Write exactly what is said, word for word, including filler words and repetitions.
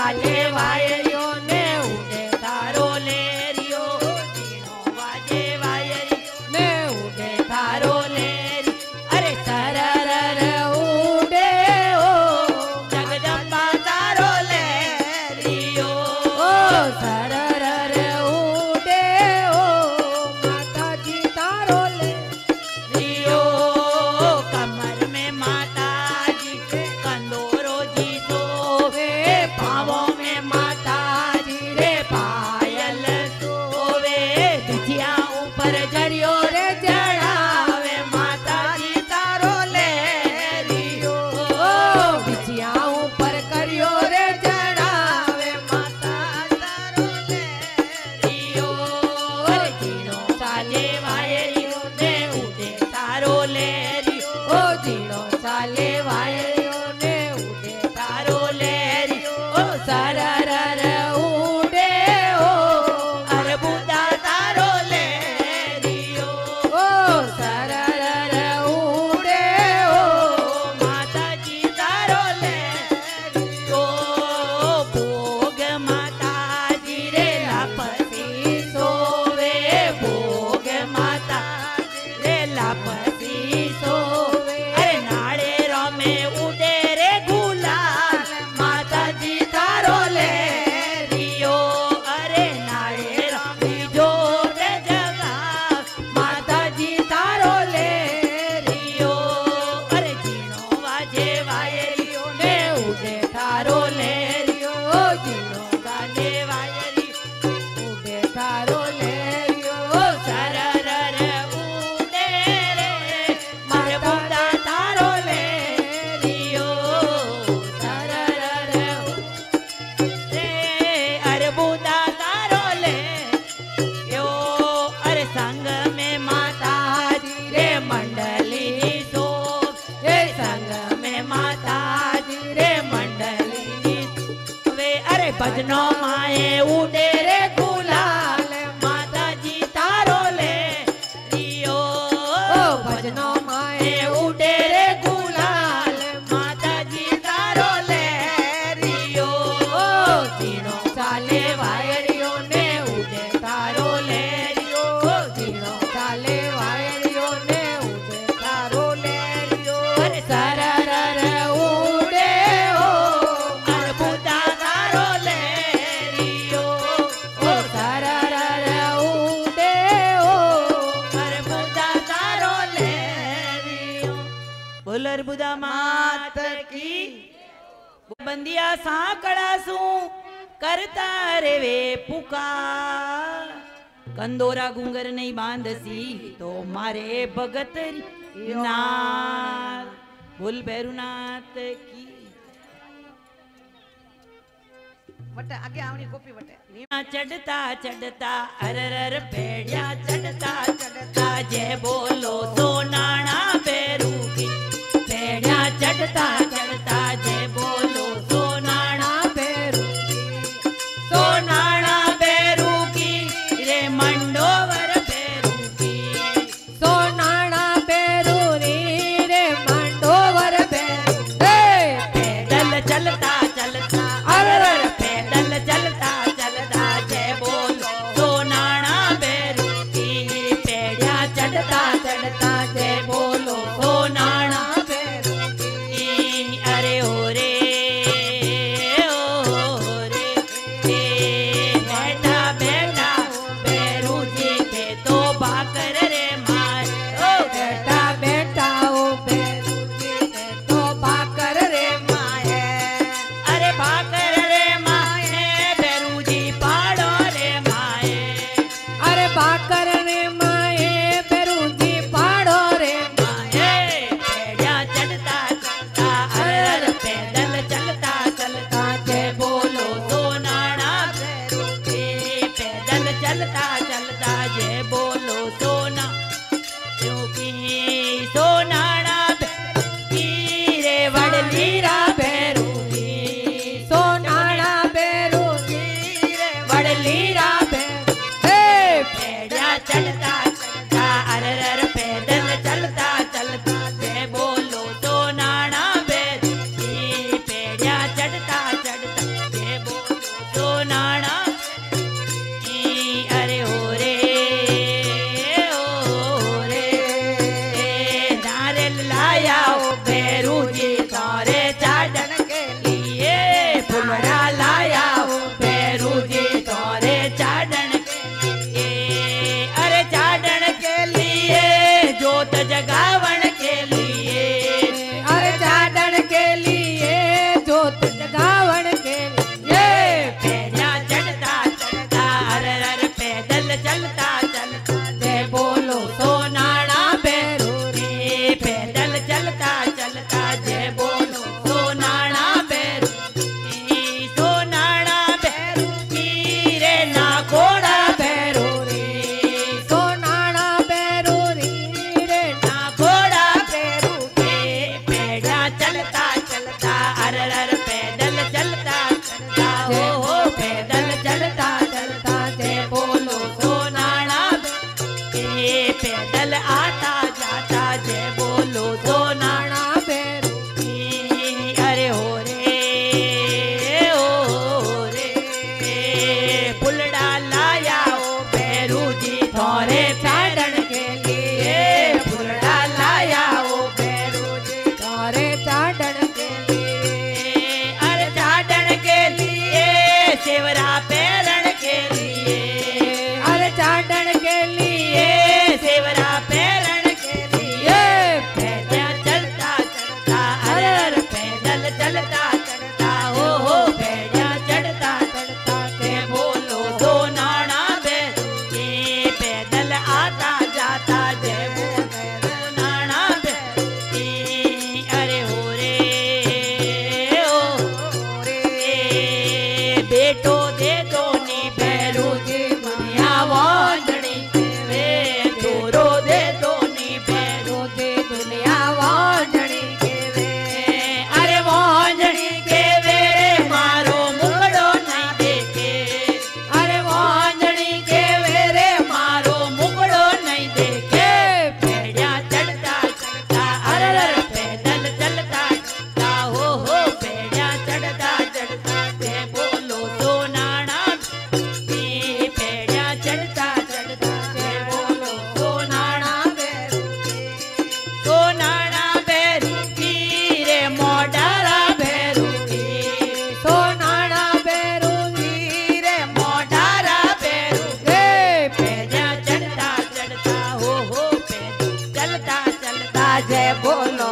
चाले वायरियो ने उड़े तारो लेरियो जीनो वाजे वायरी ने उड़े तारो लेरी अरे सरर उड़े ओ जगदम्बा तारो लेरियो ओ सरर उड़े ओ माता जी तारो लेरियो कमर में माता जी कंदोरो जी सोवे पावों में माता जी रे पायल सोवे बिछिया ऊपर जरियो रे जड़ावे माता जी तारो लेरियो बिछिया ऊपर करियो रे जड़ावे माता तारो लेरियो जीनो चाले वायरियो ने उड़े तारो लेरियो ओ जीनो चाले वायरियो ने उड़े तारो लेरियो ओ सरर उड़े ओ अरबुदा तारो लेरियो ओ सरर उड़े ओ माता जी तारो लेरियो भोग माता जी रे लापसी सोवे भोग माता जी रे लापसी सोवे अरे नाड़े रमे उड़े रे गुलाल माता जी तारो लेरियो अरे नाड़े रमी जो रे जगा माता जी तारो लेरियो अरे जीनो वाजे वायरियो ने उड़े तारो लेरियो जीनो वाजे वायरी उड़े तारो लेरियो सरर उड़े रे मरबुदा तारो लेरियो सरर रे अरबुदा तारो लेरियो अरे संग में माता जी रे मंडली सो ये संग में माता जी रे मंडली वे अरे भजनो माए उड़े रे गुलाल माता जी तारो लेरियो भजनो माए उड़े रे गुलाल माता जी तारो लेरियो जीनो चाले वायरियो ने उड़े तारो लेरियो जीनो चाले वायरियो ने उड़े तारो लेरियो अरे सरर उड़े ओ अरबुदा तारो लेरियो ओ सरर उड़े ओ अरबुदा तारो लेरियो बोल अरबुदा मात की बंदिया साकड़ा सू करता रे वे पुकार कंदोरा घूंगर नहीं बांधसी तो मारे भगत नार बोल भैरुनाथ की वटे आगे आवनी कॉपी वटे चढ़ता चढ़ता अरर पेड़िया चढ़ता चढ़ता जय बोलो सोनाना बेरू की पेड़िया चढ़ता चढ़ता जय बोलो सोनाना बेरू की सोनाना बेरू की रे मंडोवर बेरू की सोनाना बेरू री रे मंडोवर बेरू पैदल चलता चलता अरर पैदल चलता चलता जय बोलो सोनाना बेरू की पेड़िया चढ़ता चढ़ता जय बोलो सोनाना बेरू की जय बोलो